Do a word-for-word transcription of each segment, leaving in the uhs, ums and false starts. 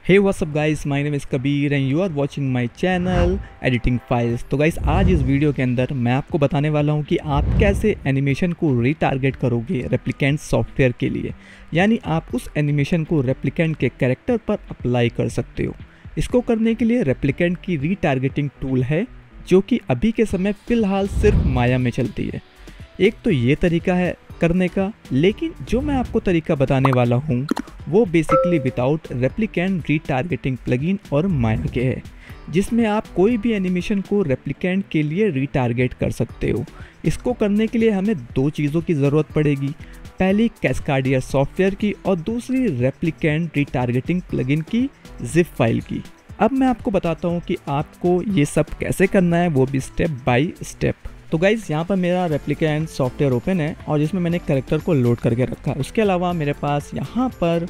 Hey what's up guys, my name is Kabir and you are watching my channel editing files. तो guys आज इस video के अंदर मैं आपको बताने वाला हूं कि आप कैसे एनिमेशन को रीटारगेट करोगे रेप्लिकेंट सॉफ्टवेयर के लिए। यानी आप उस एनिमेशन को रेप्लिकेंट के कैरेक्टर पर अप्लाई कर सकते हो। इसको करने के लिए रेप्लिकेंट की रीटारगेटिंग टूल है जो कि अभी के समय फ़िलहाल सिर्फ माया में चलती है। एक तो ये तरीका है करने का, लेकिन जो मैं आपको तरीका बताने वाला हूँ वो basically without replicant retargeting plugin और माया के है, जिसमें आप कोई भी एनिमेशन को रेप्लिकेंट के लिए रीटारगेट कर सकते हो। इसको करने के लिए हमें दो चीज़ों की ज़रूरत पड़ेगी, पहली कैस्काडियर सॉफ्टवेयर की और दूसरी रेप्लिकेंट रीटारगेटिंग प्लगइन की जिप फाइल की। अब मैं आपको बताता हूँ कि आपको ये सब कैसे करना है, वो भी स्टेप बाय स्टेप। तो गाइज़ यहाँ पर मेरा रेप्लिकेंट सॉफ्टवेयर ओपन है और जिसमें मैंने कैरेक्टर को लोड करके रखा है। उसके अलावा मेरे पास यहाँ पर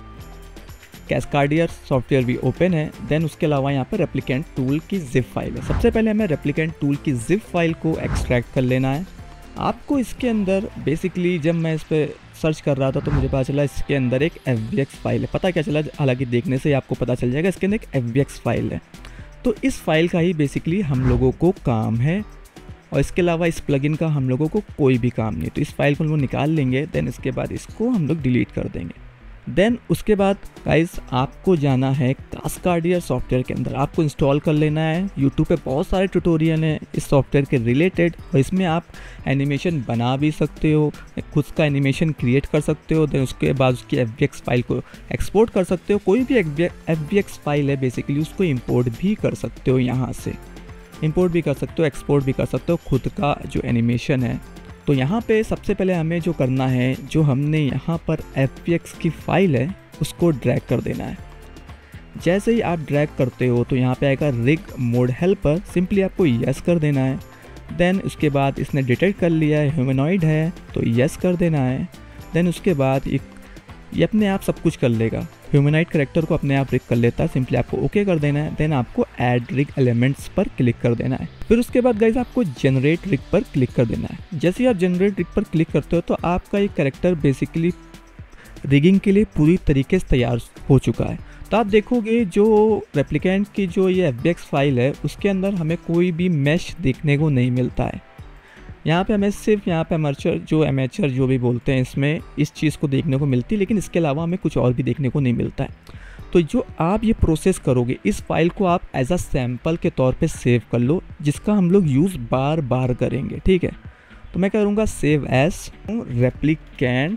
कैस्काडियर सॉफ्टवेयर भी ओपन है। देन उसके अलावा यहाँ पर रेप्लिकेंट टूल की जिप फाइल है। सबसे पहले हमें रेप्लिकेंट टूल की जिप फाइल को एक्सट्रैक्ट कर लेना है। आपको इसके अंदर बेसिकली जब मैं इस पर सर्च कर रहा था तो मुझे पता चला इसके अंदर एक एफ वी एक्स फाइल है। पता क्या चला, हालांकि देखने से ही आपको पता चल जाएगा इसके अंदर एक एफ वी एक्स फाइल है। तो इस फाइल का ही बेसिकली हम लोगों को काम है और इसके अलावा इस प्लगइन का हम लोगों को कोई भी काम नहीं। तो इस फाइल को हम लोग निकाल लेंगे। देन इसके बाद इसको हम लोग डिलीट कर देंगे। देन उसके बाद गाइस आपको जाना है कैस्काडियर सॉफ्टवेयर के अंदर, आपको इंस्टॉल कर लेना है। यूट्यूब पे बहुत सारे ट्यूटोरियल हैं इस सॉफ्टवेयर के रिलेटेड और इसमें आप एनिमेशन बना भी सकते हो, खुद का एनिमेशन क्रिएट कर सकते हो। देन उसके बाद उसकी एफ वी एक्स फाइल को एक्सपोर्ट कर सकते हो। कोई भी एफ वी एक्स फाइल है बेसिकली उसको इम्पोर्ट भी कर सकते हो, यहाँ से इंपोर्ट भी कर सकते हो, एक्सपोर्ट भी कर सकते हो खुद का जो एनिमेशन है। तो यहाँ पे सबसे पहले हमें जो करना है, जो हमने यहाँ पर एफ वी एक्स की फ़ाइल है उसको ड्रैग कर देना है। जैसे ही आप ड्रैग करते हो तो यहाँ पे आएगा रिग मोड हेल्पर, सिंपली आपको यस कर देना है। देन उसके बाद इसने डिटेक्ट कर लिया है ह्यूमनॉइड है तो यस कर देना है। देन उसके बाद एक ये अपने आप सब कुछ कर लेगा, ह्यूमनॉइड कैरेक्टर को अपने आप रिग कर लेता है। सिंपली आपको ओके कर देना है। देन आपको ऐड रिग एलिमेंट्स पर क्लिक कर देना है। फिर उसके बाद गाइज आपको जनरेट रिग पर क्लिक कर देना है। जैसे ही आप जनरेट रिग पर क्लिक करते हो तो आपका ये कैरेक्टर बेसिकली रिगिंग के लिए पूरी तरीके से तैयार हो चुका है। तो आप देखोगे जो रेप्लिकेंट की जो ये एफ वी एक्स फाइल है उसके अंदर हमें कोई भी मैश देखने को नहीं मिलता है। यहाँ पे हमें सिर्फ यहाँ पे अमर्चर जो एमेचर जो भी बोलते हैं इसमें इस चीज़ को देखने को मिलती है, लेकिन इसके अलावा हमें कुछ और भी देखने को नहीं मिलता है। तो जो आप ये प्रोसेस करोगे, इस फाइल को आप एज अ सैम्पल के तौर पे सेव कर लो, जिसका हम लोग यूज़ बार बार करेंगे। ठीक है, तो मैं करूँगा save as replicant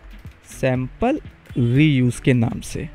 sample reuse के नाम से।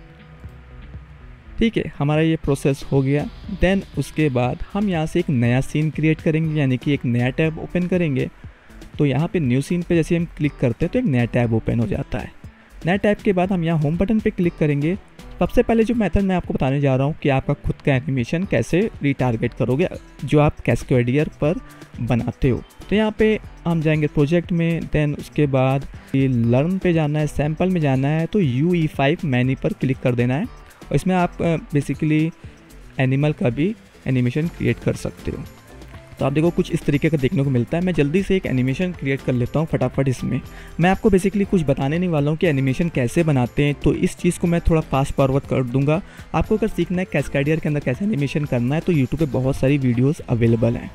ठीक है, हमारा ये प्रोसेस हो गया। देन उसके बाद हम यहाँ से एक नया सीन क्रिएट करेंगे, यानी कि एक नया टैब ओपन करेंगे। तो यहाँ पे न्यू सीन पे जैसे हम क्लिक करते हैं तो एक नया टैब ओपन हो जाता है। नया टैब के बाद हम यहाँ होम बटन पे क्लिक करेंगे। सबसे पहले जो मेथड मैं आपको बताने जा रहा हूँ कि आपका खुद का एनिमेशन कैसे रीटारगेट करोगे जो आप कैस्काडियर पर बनाते हो। तो यहाँ पे हम जाएंगे प्रोजेक्ट में। देन उसके बाद ये लर्न पे जाना है, सैम्पल में जाना है तो यू ई फाइव मैनी पर क्लिक कर देना है और इसमें आप बेसिकली एनिमल का भी एनिमेशन क्रिएट कर सकते हो। तो आप देखो कुछ इस तरीके का देखने को मिलता है। मैं जल्दी से एक एनिमेशन क्रिएट कर लेता हूँ फटाफट। इसमें मैं आपको बेसिकली कुछ बताने नहीं वाला हूँ कि एनिमेशन कैसे बनाते हैं, तो इस चीज़ को मैं थोड़ा फास्ट फॉरवर्ड कर दूंगा। आपको अगर सीखना है कैस्काडियर के अंदर कैसे एनिमेशन करना है तो यूट्यूब पे बहुत सारी वीडियोज़ अवेलेबल हैं।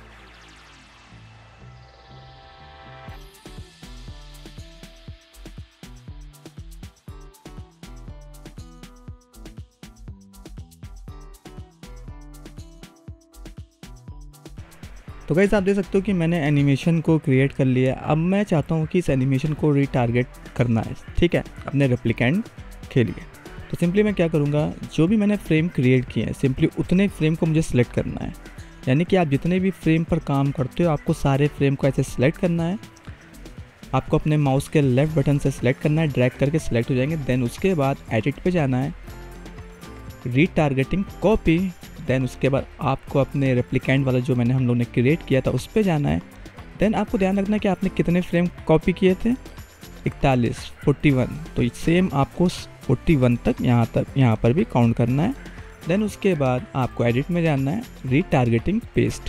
तो गाइस आप देख सकते हो कि मैंने एनिमेशन को क्रिएट कर लिया है। अब मैं चाहता हूँ कि इस एनिमेशन को रीटारगेट करना है, ठीक है, अपने रेप्लिकेंट के लिए। तो सिंपली मैं क्या करूँगा, जो भी मैंने फ्रेम क्रिएट किए हैं सिंपली उतने फ्रेम को मुझे सिलेक्ट करना है। यानी कि आप जितने भी फ्रेम पर काम करते हो आपको सारे फ्रेम को ऐसे सिलेक्ट करना है। आपको अपने माउस के लेफ्ट बटन से सिलेक्ट करना है, ड्रैग करके सिलेक्ट हो जाएंगे। देन उसके बाद एडिट पे जाना है, रीटारगेटिंग कॉपी। देन उसके बाद आपको अपने रेप्लिकेंट वाला जो मैंने हम लोग ने क्रिएट किया था उस पर जाना है। देन आपको ध्यान रखना है कि आपने कितने फ्रेम कॉपी किए थे, इकतालीस, इकतालीस। तो सेम आपको इकतालीस तक यहाँ तक यहाँ पर भी काउंट करना है। देन उसके बाद आपको एडिट में जाना है, रीटारगेटिंग पेस्ट।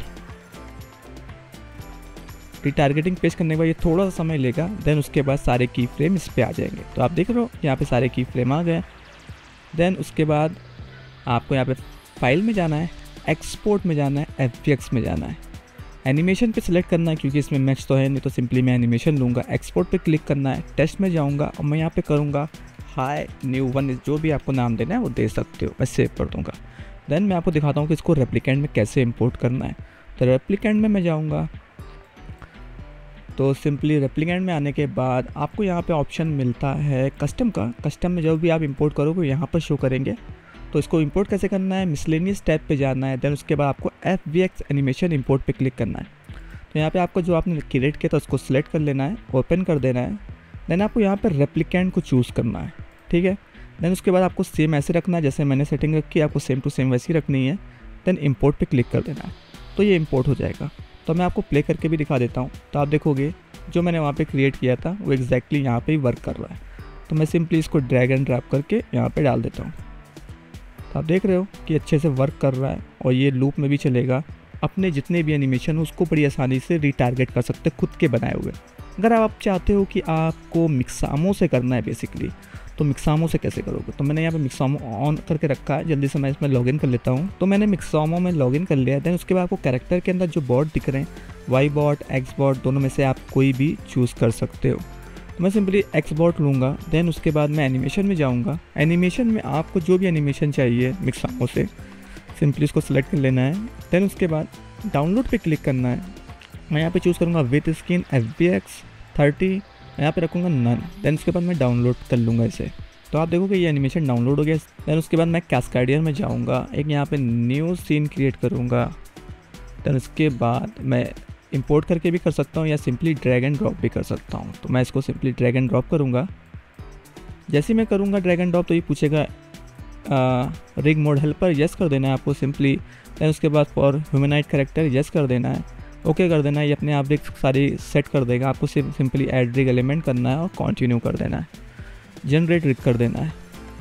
रीटारगेटिंग पेस्ट करने के बाद ये थोड़ा सा समय लेगा। देन उसके बाद सारे की फ्रेम इस पर आ जाएंगे। तो आप देख रहे हो यहाँ पे सारे की फ्रेम आ गए। देन उसके बाद आपको यहाँ पे फाइल में जाना है, एक्सपोर्ट में जाना है, एफ वी एक्स में जाना है, एनिमेशन पे सिलेक्ट करना है क्योंकि इसमें मैच तो है नहीं तो सिंपली मैं एनिमेशन लूँगा। एक्सपोर्ट पे क्लिक करना है, टेस्ट में जाऊँगा और मैं यहाँ पे करूँगा हाई न्यू वन, जो भी आपको नाम देना है वो दे सकते हो, मैं सेव कर दूँगा। देन मैं आपको दिखाता हूँ कि इसको रेप्लिकेंट में कैसे इंपोर्ट करना है। तो रेप्लिकेंट में मैं जाऊँगा, तो सिंपली रेप्लिकेंट में आने के बाद आपको यहाँ पे ऑप्शन मिलता है कस्टम का। कस्टम में जो भी आप इंपोर्ट करोगे यहाँ पर शो करेंगे। तो इसको इंपोर्ट कैसे करना है, मिसलेनियस टैब पे जाना है, देन उसके बाद आपको F V X animation import पे क्लिक करना है। तो यहाँ पे आपको जो आपने क्रिएट किया था उसको सिलेक्ट कर लेना है, ओपन कर देना है। देन आपको यहाँ पर रेप्लिकेंट को चूज़ करना है, ठीक है। देन उसके बाद आपको सेम ऐसे रखना है जैसे मैंने सेटिंग रखी है, आपको सेम टू सेम वैसी रखनी है। देन इंपोर्ट पे क्लिक कर देना है, तो ये इंपोर्ट हो जाएगा। तो मैं आपको प्ले करके भी दिखा देता हूँ। तो आप देखोगे जो मैंने वहाँ पे क्रिएट किया था वो एग्जैक्टली यहाँ पे ही वर्क कर रहा है। तो मैं सिंपली इसको ड्रैग एंड ड्रॉप करके यहाँ पे डाल देता हूँ। तो आप देख रहे हो कि अच्छे से वर्क कर रहा है और ये लूप में भी चलेगा। अपने जितने भी एनिमेशन हो उसको बड़ी आसानी से रिटारगेट कर सकते हैं खुद के बनाए हुए। अगर आप चाहते हो कि आपको मिक्सामो से करना है बेसिकली, तो मिक्सामो से कैसे करोगे। तो मैंने यहाँ पे मिक्सामो ऑन करके रखा है, जल्दी से मैं इसमें लॉगिन कर लेता हूँ। तो मैंने मिक्सामो में लॉगिन कर लिया है। देन उसके बाद आपको कैरेक्टर के अंदर जो बॉट दिख रहे हैं, वाई बॉट, एक्स बॉट, दोनों में से आप कोई भी चूज़ कर सकते हो। तो मैं सिंपली एक्स बॉट लूँगा। देन उसके बाद मैं एनिमेशन में जाऊँगा। एनिमेशन में आपको जो भी एनिमेशन चाहिए मिक्सामो से, सिंपली उसको सेलेक्ट कर लेना है। देन उसके बाद डाउनलोड पे क्लिक करना है। मैं यहाँ पे चूज़ करूँगा with skin F V X thirty, यहाँ पे रखूँगा नन। देन उसके बाद मैं डाउनलोड कर लूँगा इसे। तो आप देखोगे ये एनिमेशन डाउनलोड हो गया। देन उसके बाद मैं कैस्केडियर में जाऊँगा, एक यहाँ पे न्यू सीन क्रिएट करूँगा। देन उसके बाद मैं इंपोर्ट करके भी कर सकता हूँ या सिंपली ड्रैग एंड ड्रॉप भी कर सकता हूँ। तो मैं इसको सिंपली ड्रैग एंड ड्रॉप करूँगा। जैसे मैं करूँगा ड्रैग एंड ड्रॉप तो ये पूछेगा रिग मोड हेल्पर, यस कर देना है आपको सिंपली। देन उसके बाद फॉर ह्यूमनाइड कैरेक्टर यस कर देना है, ओके कर देना है। ये अपने आप रिग सारी सेट कर देगा। आपको सिर्फ सिंपली ऐड रिग एलिमेंट करना है और कंटिन्यू कर देना है। जनरेट रिग कर देना है।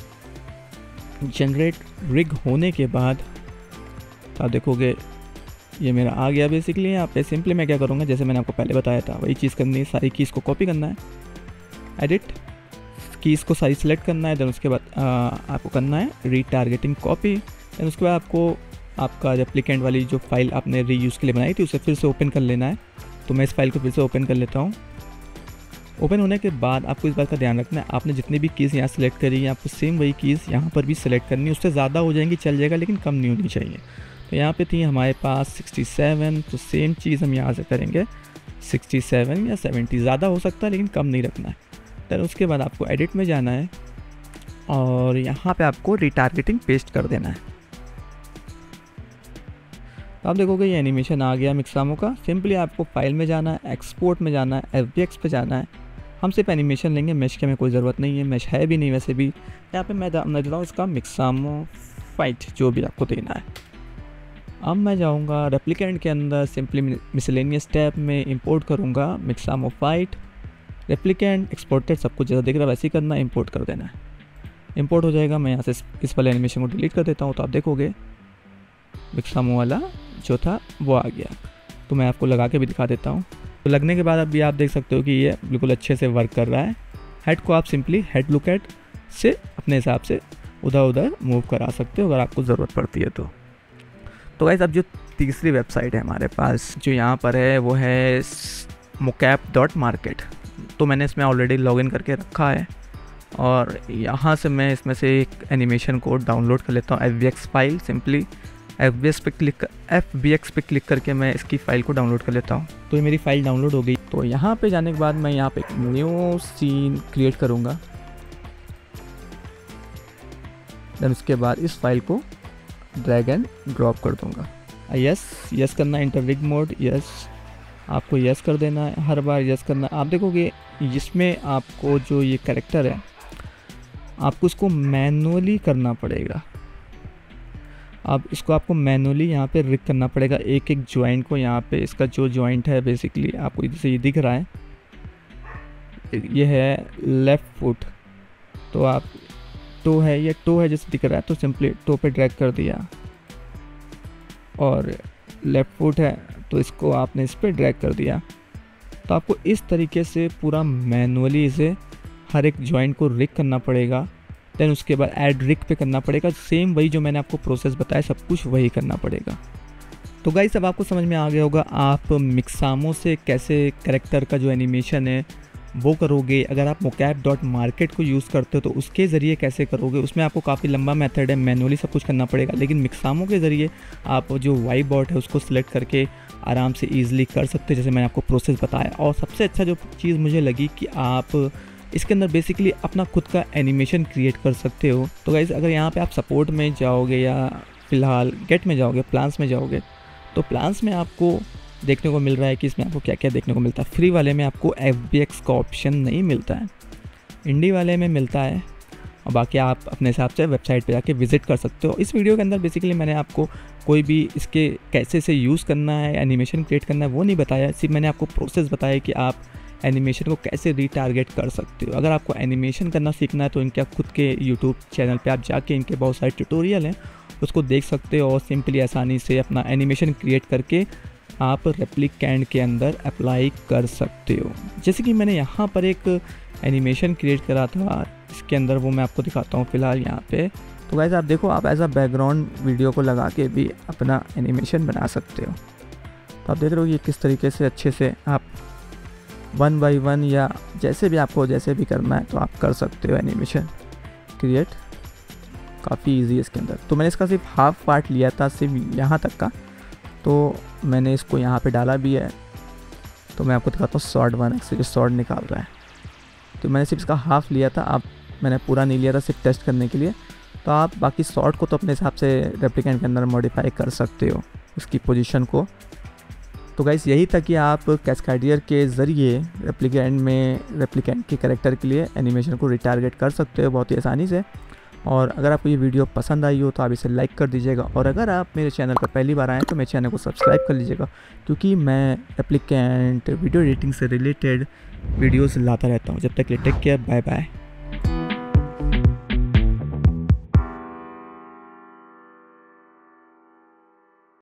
जनरेट रिग होने के बाद आप देखोगे ये मेरा आ गया बेसिकली। यहाँ पे सिंपली मैं क्या करूँगा, जैसे मैंने आपको पहले बताया था वही चीज़ करनी है। सारी कीज़ को कॉपी करना है, एडिट कीज़ को सारी सिलेक्ट करना है। देन उसके बाद आ, आपको करना है रीटारगेटिंग कॉपी। देन उसके बाद आपको आपका रेप्लिकेंट वाली जो फाइल आपने रीयूज़ के लिए बनाई थी उसे फिर से ओपन कर लेना है। तो मैं इस फाइल को फिर से ओपन कर लेता हूँ। ओपन होने के बाद आपको इस बात का ध्यान रखना है, आपने जितनी भी कीज़ यहाँ सेलेक्ट करी है आपको सेम वही कीज़ यहाँ पर भी सिलेक्ट करनी है। उससे ज़्यादा हो जाएंगी चल जाएगा, लेकिन कम नहीं होनी चाहिए। तो यहाँ पे थी हमारे पास सिक्सटी सेवन, तो सेम चीज़ हम यहाँ से करेंगे सिक्सटी सेवन या सेवेंटी, ज़्यादा हो सकता है लेकिन कम नहीं रखना है। देन उसके बाद आपको एडिट में जाना है और यहाँ पे आपको रिटारगेटिंग पेस्ट कर देना है। तो आप देखोगे ये एनिमेशन आ गया मिक्सामो का। सिंपली आपको फाइल में जाना है, एक्सपोर्ट में जाना है, एफ वी एक्स पे जाना है। हम सिर्फ एनिमेशन लेंगे, मैश की हमें कोई ज़रूरत नहीं है, मैश है भी नहीं वैसे भी। यहाँ पे मैं मैं देता हूँ इसका मिक्सामो फाइट, जो भी आपको देना है। अब मैं जाऊँगा रेप्लिकेंट के अंदर, सिंपली मिसलेनियस टैब में इंपोर्ट करूँगा मिक्सामो फाइट। रेप्लिकेंट एक्सपोर्टेड सब कुछ जैसा दिख रहा है वैसे ही करना है, इंपोर्ट कर देना है। इंपोर्ट हो जाएगा। मैं यहाँ से इस वाले एनिमेशन को डिलीट कर देता हूँ। तो आप देखोगे मिक्सामो वाला जो था वो आ गया। तो मैं आपको लगा के भी दिखा देता हूँ। तो लगने के बाद अभी आप देख सकते हो कि ये बिल्कुल अच्छे से वर्क कर रहा है। हेड को आप सिंपली हेड लुक एट से अपने हिसाब से उधर उधर मूव करा सकते हो अगर आपको ज़रूरत पड़ती है तो। तो गाइस अब जो तीसरी वेबसाइट है हमारे पास जो यहाँ पर है वो है मोकैप डॉट मार्केट। तो मैंने इसमें ऑलरेडी लॉगिन करके रखा है और यहाँ से मैं इसमें से एक एनिमेशन कोड डाउनलोड कर लेता हूँ, F V X file. Simply F V X पे क्लिक एफ वी एक्स पे क्लिक करके मैं इसकी फ़ाइल को डाउनलोड कर लेता हूँ। तो ये मेरी फ़ाइल डाउनलोड हो गई। तो यहाँ पे जाने के बाद मैं यहाँ पे एक न्यू सीन क्रिएट करूँगा। देन उसके बाद इस फाइल को ड्रैग एंड ड्रॉप कर दूँगा। यस यस करना, इंटर रिग मोड, यस आपको यस कर देना है, हर बार यस करना। आप देखोगे इसमें आपको जो ये कैरेक्टर है आपको इसको मैनुअली करना पड़ेगा। अब इसको आपको मैनुअली यहाँ पे रिग करना पड़ेगा एक एक जॉइंट को। यहाँ पे इसका जो जॉइंट है बेसिकली आपको इधर से ये दिख रहा है, ये है लेफ़्ट फुट। तो आप टो है, ये टो है जैसे दिख रहा है, तो सिंपली टो पे ड्रैग कर दिया। और लेफ़्ट फुट है तो इसको आपने इस पर ड्रैग कर दिया। तो आपको इस तरीके से पूरा मैनुअली इसे हर एक जॉइंट को रिग करना पड़ेगा देन उसके बाद ऐड रिक पे करना पड़ेगा। सेम वही जो मैंने आपको प्रोसेस बताया सब कुछ वही करना पड़ेगा। तो गाइस अब आपको समझ में आ गया होगा आप मिक्सामो से कैसे कैरेक्टर का जो एनिमेशन है वो करोगे। अगर आप मोकैप डॉट मार्केट को यूज़ करते हो तो उसके ज़रिए कैसे करोगे, उसमें आपको काफ़ी लंबा मेथड है, मैनुअली सब कुछ करना पड़ेगा। लेकिन मिक्सामो के ज़रिए आप जो वाई बॉट है उसको सिलेक्ट करके आराम से ईजिली कर सकते हो, जैसे मैंने आपको प्रोसेस बताया। और सबसे अच्छा जो चीज़ मुझे लगी कि आप इसके अंदर बेसिकली अपना खुद का एनिमेशन क्रिएट कर सकते हो। तो गाइस अगर यहाँ पे आप सपोर्ट में जाओगे या फ़िलहाल गेट में जाओगे, प्लान्स में जाओगे, तो प्लान्स में आपको देखने को मिल रहा है कि इसमें आपको क्या क्या देखने को मिलता है। फ्री वाले में आपको एफ बी एक्स का ऑप्शन नहीं मिलता है, इंडी वाले में मिलता है, और बाकी आप अपने हिसाब से वेबसाइट पे जाके विज़िट कर सकते हो। इस वीडियो के अंदर बेसिकली मैंने आपको कोई भी इसके कैसे से यूज़ करना है, एनिमेशन क्रिएट करना है वो नहीं बताया, सिर्फ मैंने आपको प्रोसेस बताया कि आप एनिमेशन को कैसे रीटारगेट कर सकते हो। अगर आपको एनिमेशन करना सीखना है तो इनके खुद के यूट्यूब चैनल पे आप जाके इनके बहुत सारे ट्यूटोरियल हैं उसको देख सकते हो और सिंपली आसानी से अपना एनिमेशन क्रिएट करके आप रेप्लिकेंट के अंदर अप्लाई कर सकते हो। जैसे कि मैंने यहाँ पर एक एनिमेशन क्रिएट करा था इसके अंदर, वो मैं आपको दिखाता हूँ फ़िलहाल यहाँ पे। तो गाइस आप देखो, आप एज अ बैकग्राउंड वीडियो को लगा के भी अपना एनिमेशन बना सकते हो। तो आप देख रहे हो ये किस तरीके से अच्छे से आप वन बाई वन या जैसे भी आपको जैसे भी करना है तो आप कर सकते हो एनिमेशन क्रिएट, काफ़ी इजी है इसके अंदर। तो मैंने इसका सिर्फ हाफ पार्ट लिया था, सिर्फ यहाँ तक का, तो मैंने इसको यहाँ पे डाला भी है। तो मैं आपको दिखाता हूँ शॉर्ट वन एक्स से जो शॉर्ट निकाल रहा है, तो मैंने सिर्फ इसका हाफ लिया था, आप मैंने पूरा नहीं लिया था सिर्फ टेस्ट करने के लिए। तो आप बाकी शॉर्ट को तो अपने हिसाब से रेप्लिकेंट के अंदर मॉडिफाई कर सकते हो इसकी पोजीशन को। तो गाइस यही था कि आप कैस्केडियर के ज़रिए रेप्लिकेंट में रेप्लिकेंट के कैरेक्टर के लिए एनिमेशन को रिटारगेट कर सकते हो बहुत ही आसानी से। और अगर आपको ये वीडियो पसंद आई हो तो आप इसे लाइक कर दीजिएगा, और अगर आप मेरे चैनल पर पहली बार आएँ तो मेरे चैनल को सब्सक्राइब कर लीजिएगा, क्योंकि मैं रेप्लिकेंट वीडियो एडिटिंग से रिलेटेड वीडियोस लाता रहता हूँ। जब तक के लिए टेक केयर, बाय बाय।